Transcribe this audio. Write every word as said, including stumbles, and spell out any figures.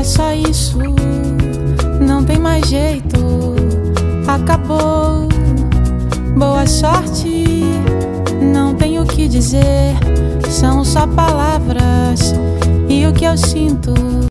só isso, não tem mais jeito, acabou. Boa sorte, não tenho o que dizer, são só palavras e o que eu sinto.